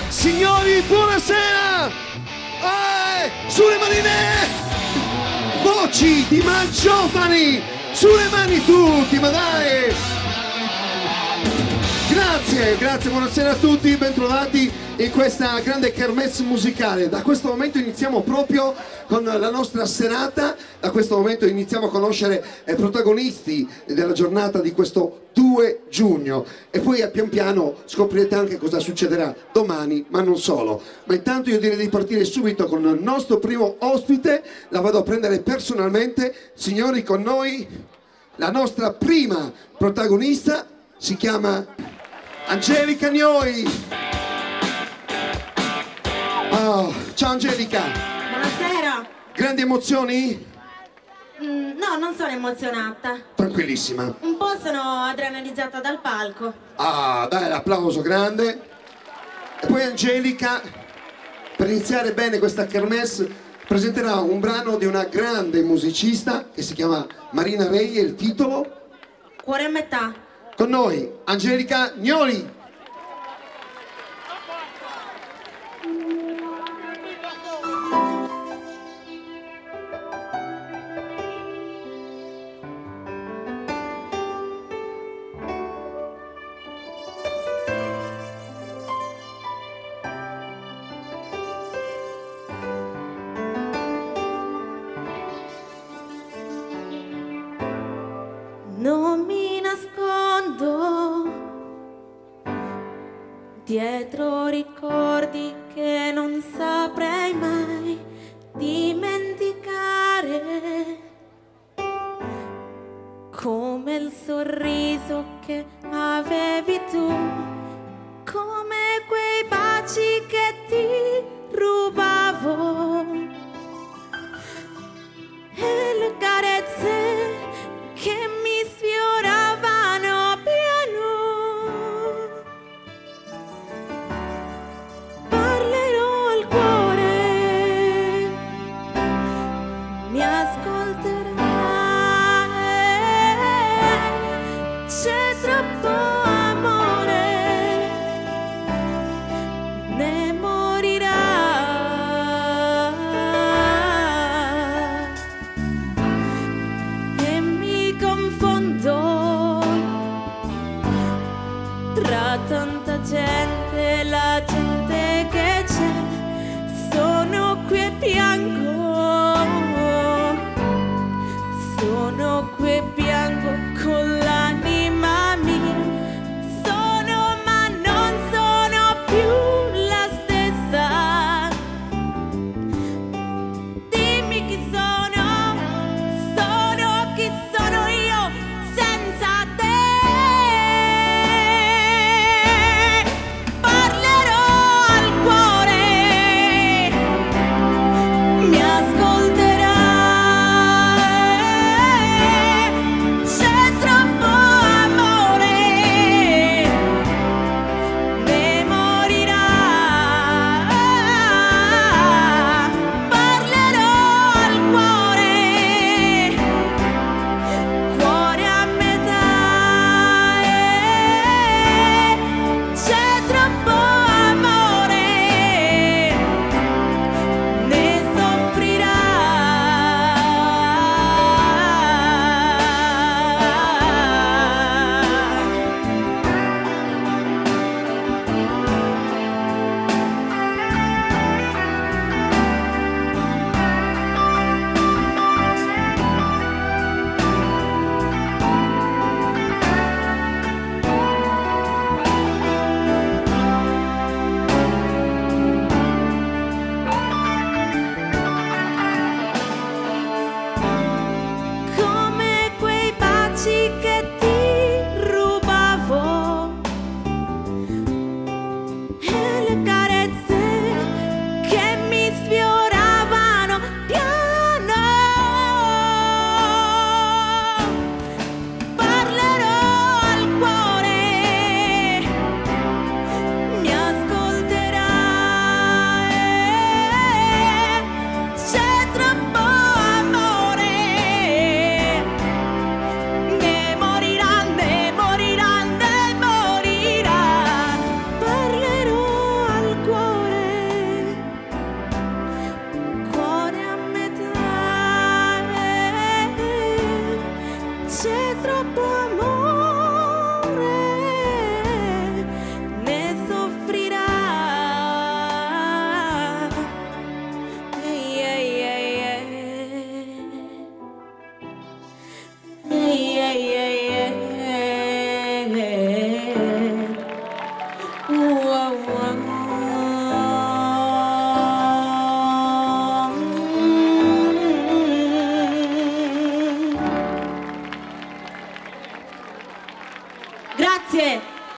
Signori, buonasera! Sulle manine! Voci di Mangiofani! Sulle mani tutti, ma dai! Grazie, buonasera a tutti, bentrovati in questa grande kermesse musicale. Da questo momento iniziamo proprio con la nostra serata, da questo momento iniziamo a conoscere i protagonisti della giornata di questo 2 giugno e poi pian piano scoprirete anche cosa succederà domani, ma non solo. Ma intanto io direi di partire subito con il nostro primo ospite, la vado a prendere personalmente. Signori, con noi la nostra prima protagonista si chiama Angelica Gnoi. Oh, ciao Angelica. Buonasera. Grandi emozioni? No, non sono emozionata. Tranquillissima. Un po' sono adrenalizzata dal palco. Ah, dai, l'applauso grande. E poi Angelica, per iniziare bene questa kermesse, presenterà un brano di una grande musicista che si chiama Marina Rei e il titolo? Cuore a metà. Con noi, Angelica Gnoli. Non mi nascondo dietro ricordi che non saprei mai dimenticare, come il sorriso che avevi tu